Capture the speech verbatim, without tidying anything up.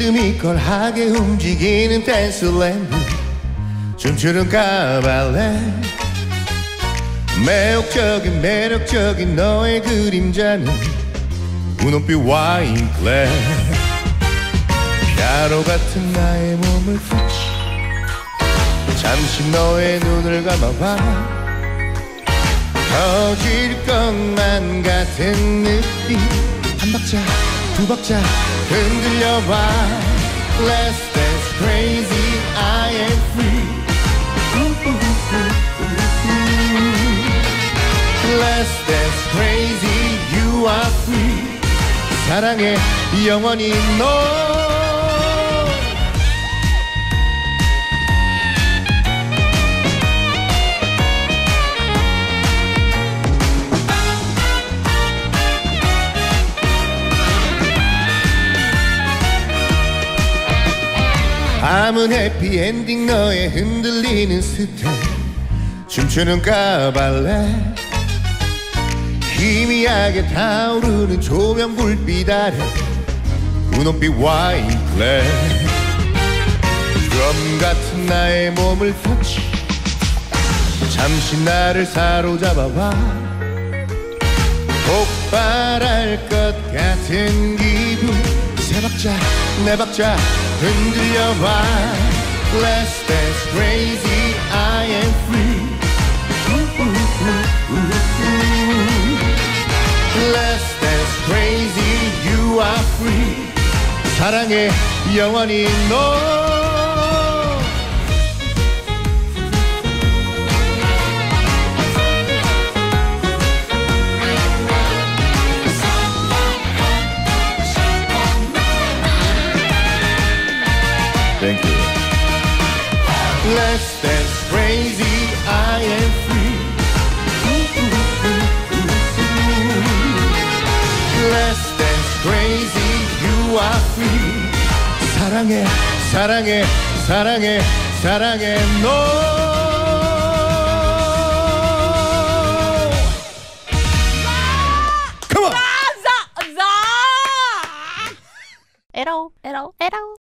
리듬이 걸하게 움직이는 댄스랜드 춤추는 카발레 매혹적인 매력적인 너의 그림자는 분홍빛 와인글래 피아노 같은 나의 몸을 touch 잠시 너의 눈을 감아봐 터질 것만 같은 느낌 한 박자 두 박자 흔들려봐 Let's dance crazy I am free Let's dance crazy you are free 사랑해 영원히 너 밤은 해피엔딩 너의 흔들리는 스텝 춤추는 카발레 희미하게 타오르는 조명 불빛 아래 분홍빛 와인글래 드럼 같은 나의 몸을 touch 잠시 나를 사로잡아봐 폭발할 것 같은 기분 세 박자 네 박자 흔들려봐 Let's dance crazy I am free Let's dance crazy you are free 사랑해 영원히 너 Thank you. Let's dance crazy, I am free. Let's dance crazy, you are free. 사랑해, 사랑해, 사랑해, 사랑해, 너. Come on. 에러 에러 에러